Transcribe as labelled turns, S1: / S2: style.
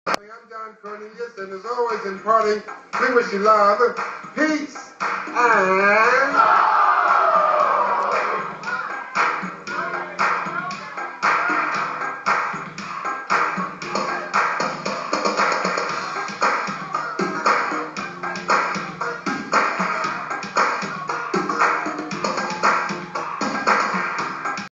S1: I'm John Cornelius, and as always in parting, we wish you love, peace, and